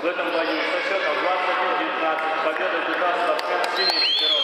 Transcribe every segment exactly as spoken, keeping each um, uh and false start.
этом бою со счетом двадцать один девятнадцать победу держал спортсмен синий пятерок.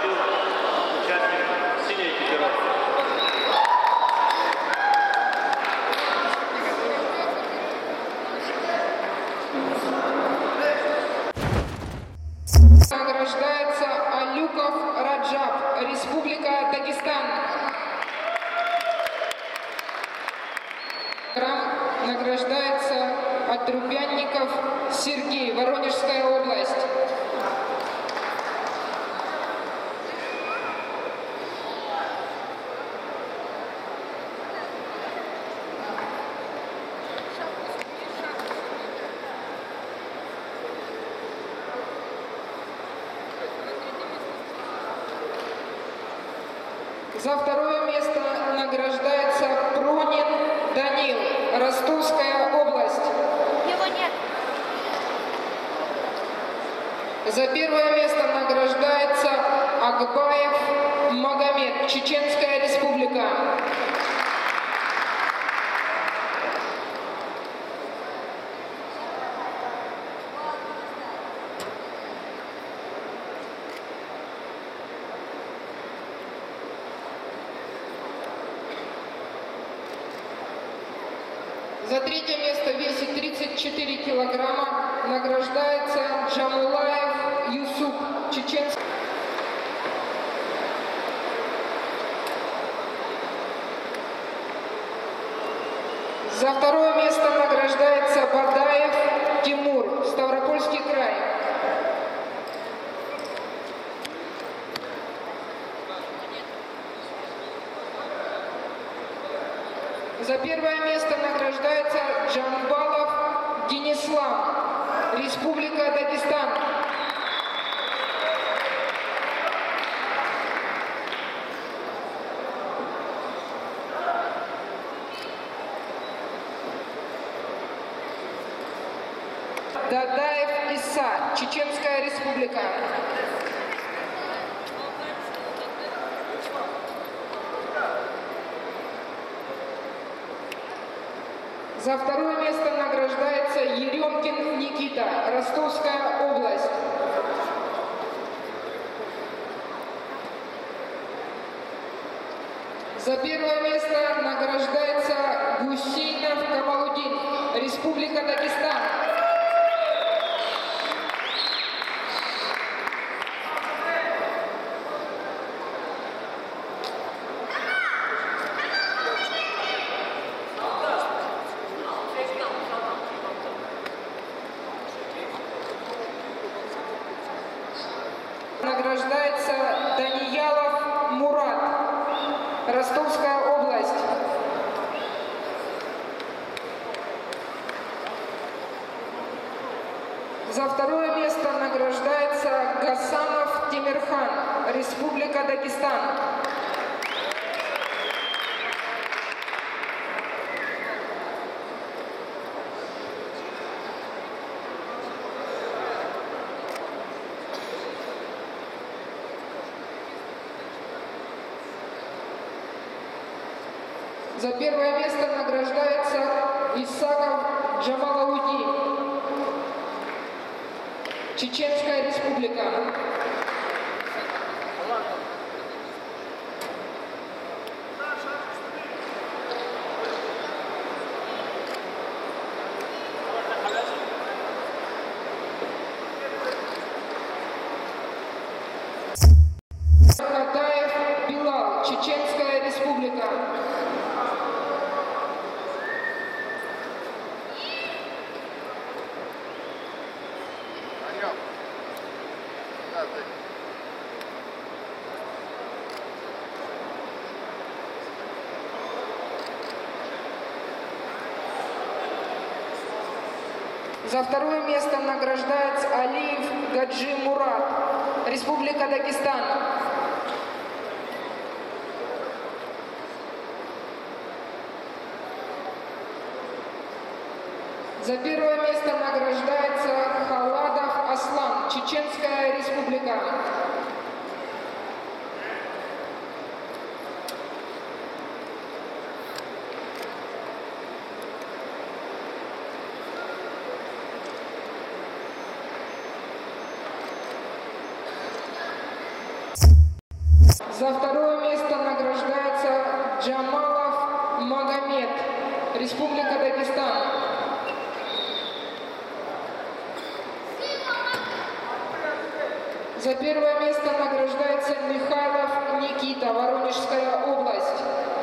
бою участник синей экипировки. Награждается Алюков Раджаб, Республика Дагестан. Награждается Отрубянников Сергей, Воронежская область. За второе место награждается Пронин Данил, Ростовская область. Его нет. За первое место награждается Акбаев Магомед, Чеченская республика. За третье место весит тридцать четыре килограмма, награждается Джамулаев Юсуп, Чеченская. За второе место награждается Бадаев Тимур, Ставропольский край. За первое место награждается Джамбалов Денислам, Республика Дагестан. Дадаев Иса, Чеченская республика. За второе место награждается Еремкин Никита, Ростовская область. За первое место награждается Гусейнов Камалудин, Республика Дагестан. Награждается Даниялов Мурат, Ростовская область. За второе место награждается Гасанов Тимирхан, Республика Дагестан. За первое место награждается Исаков Джамалауди, Чеченская республика. Хатаев Билал, Чеченская республика. За второе место награждается Алиев Гаджи Мурат, Республика Дагестан. За первое место награждается Халадов Аслан, Чеченская республика. За второе место награждается Джамалов Магомед, Республика Дагестан. За первое место награждается Михайлов Никита, Воронежская область.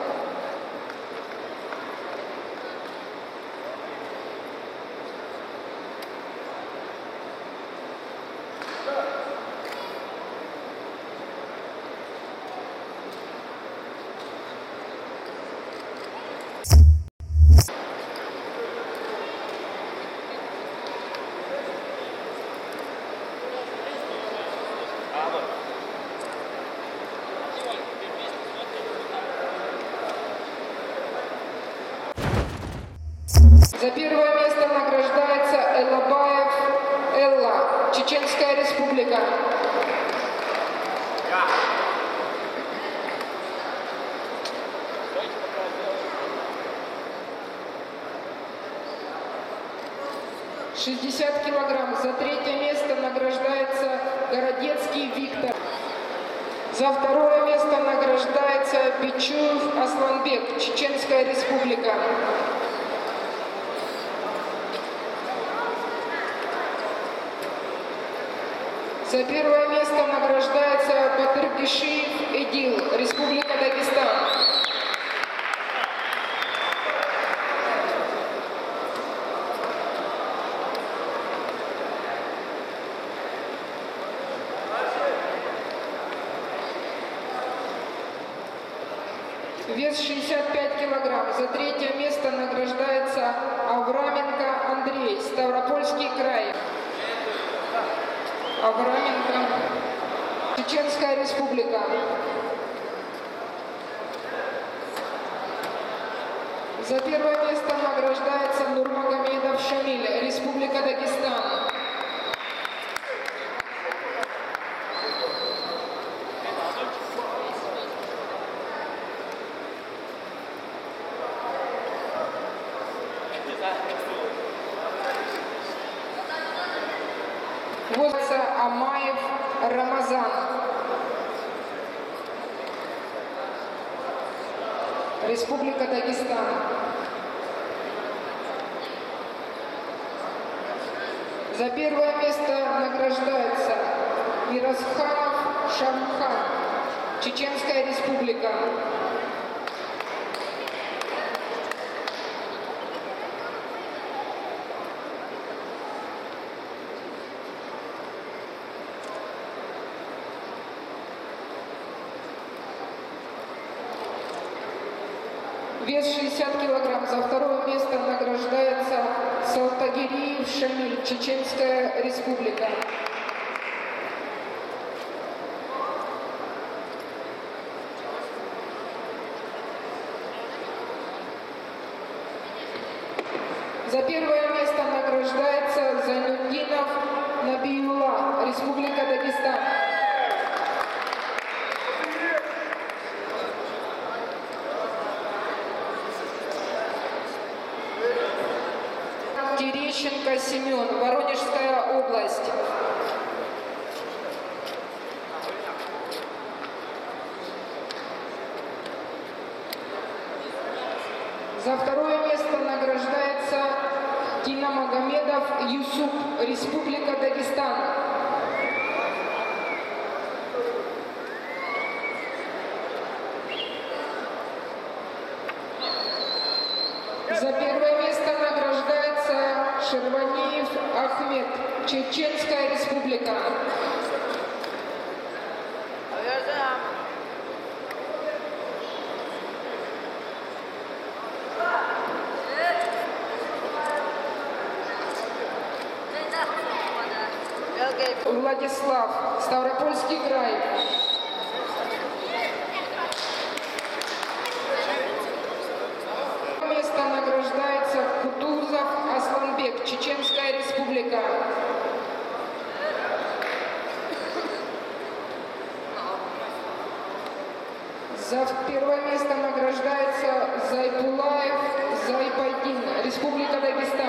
За первое место награждается Элабаев Элла, Чеченская Республика. шестьдесят килограмм. За третье место награждается Городецкий Виктор. За второе место награждается Бичуев Асланбек, Чеченская Республика. За первое место награждается Батыргишиев Эдил, Республика Дагестан. Вес шестьдесят пять килограмм. За третье место награждается Авраменко Андрей, Ставропольский край. Авраменко, Чеченская Республика. За первое место награждается Нурмагомедов Шамиль, Республика Дагестан. Возится Амаев Рамазан, Республика Дагестан. За первое место награждается Мирасханов Шамхан, Чеченская Республика. Вес шестьдесят килограмм. За второе место награждается Салтагириев Шамиль, Чеченская Республика. За первое место награждается Зайнуддинов Набиулла, Республика Дагестан. Терещенко Семен, Воронежская область. За второе место награждается Киномагомедов Юсуп, Республика Дагестан. За первое место награждается Шерваниев Ахмед, Чеченская Республика. Владислав, Ставропольский край. Место награждается Кутузов Асланбек, Чеченская Республика. За первое место награждается Зайпулаев Зайпайдин, Республика Дагестан.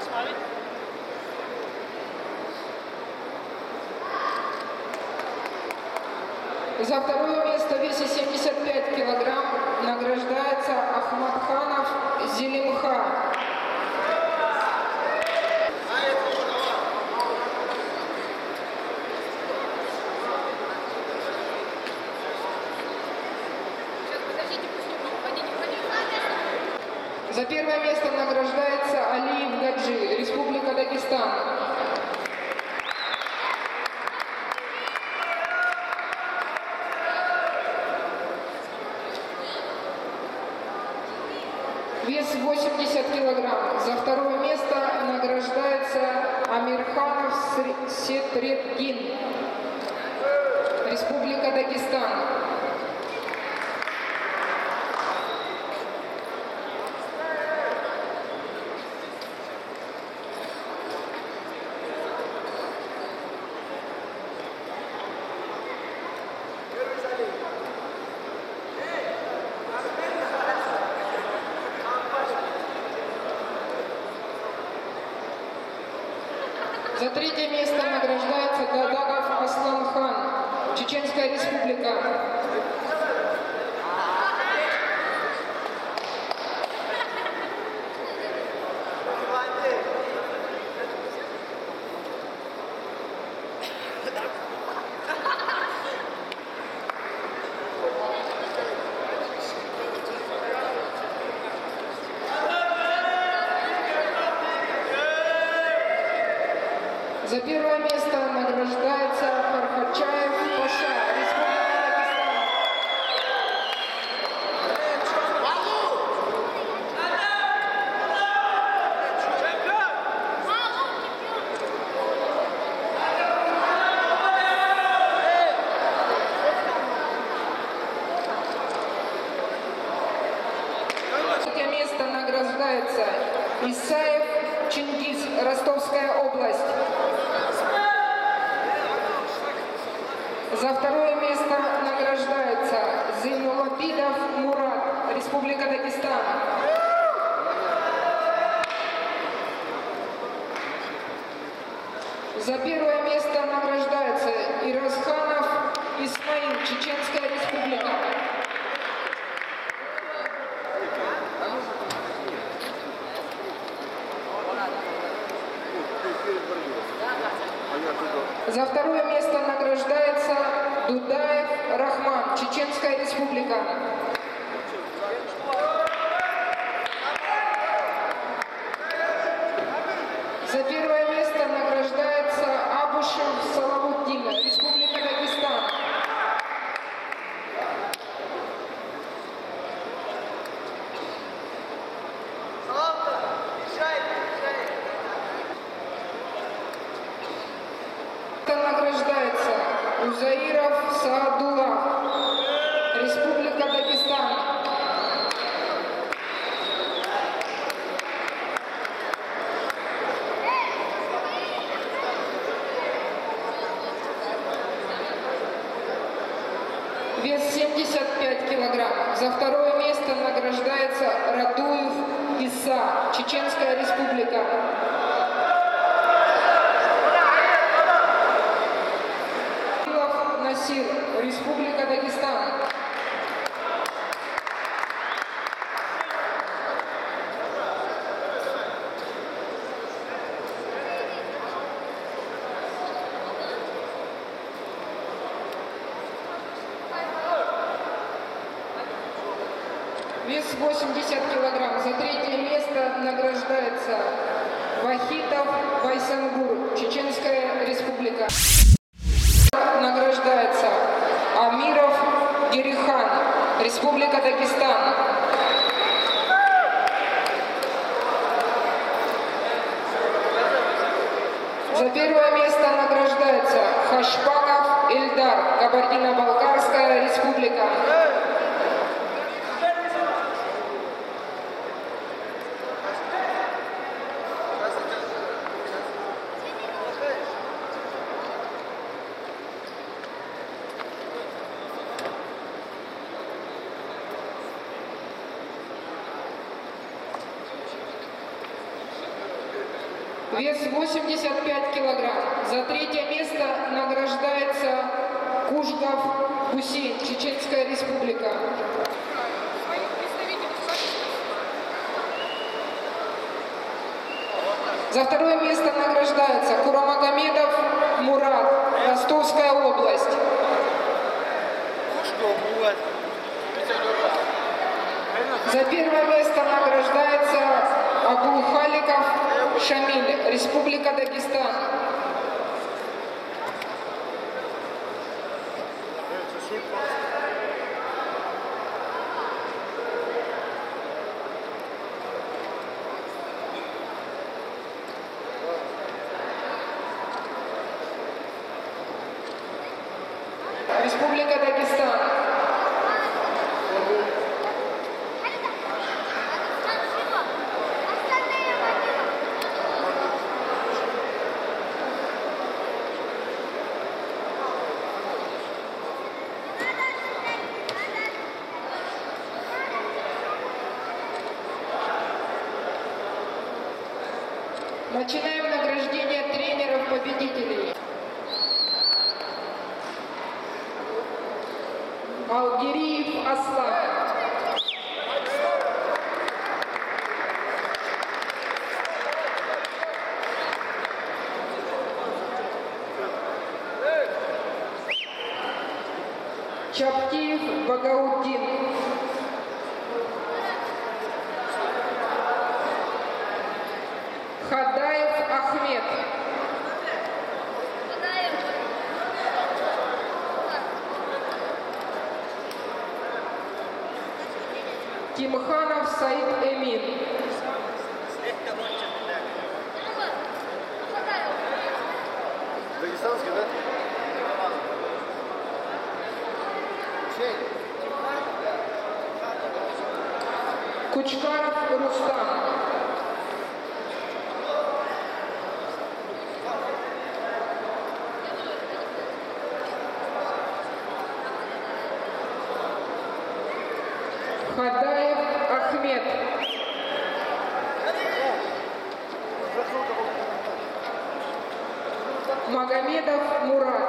За второе место в весе семьдесят пять килограмм награждается Ахмадханов Зелимха. За первое место награждается Алиев Гаджи, Республика Дагестан. Вес восемьдесят килограмм. За второе место награждается Амирханов Сетредгин, Республика Дагестан. За третье место награждается Дадагов Асланхан, Чеченская Республика. За первое место награждается Фархачаев Паша, Республика Дагестан. Третье место награждается Исаев Чингиз, Ростовская область. За второе место награждается Зейнулабидов Мурат, Республика Дагестан. За первое место награждается Иразханов Исмаил, Чеченская Республика. За второе место награждается Дудаев Рахман, Чеченская Республика. За первое место награждается Абушев Салавуддин, Республика Дагестан. Награждается Узаиров Саадулла, Республика Дагестан. Вес семьдесят пять килограмм. За второе место награждается Радуев Иса, Чеченская Республика. Насир, Республика Дагестан. Вес восемьдесят килограмм. За третье место награждается Вахитов Байсангур, Чеченская Республика. Награждается Амиров Герихан, Республика Дагестан. За первое место награждается Хашпанов Эльдар, Кабардино-Балкарская Республика. Вес восемьдесят пять килограмм. За третье место награждается Кушгав Гусейн, Чеченская Республика. За второе место награждается Курамагомедов Мурат, Ростовская область. За первое место награждается Абулхаликов Шамиль, Республика Дагестан. Республика Дагестан. Начинаем награждение тренеров-победителей. Алгириев Аслан. Чаптиев Багауддин. Хадаев Ахмед. Тимханов Саид Эмин. Дагестанский, да? Кучкаров Рустам. Хадаев Ахмед. Магомедов Мурат.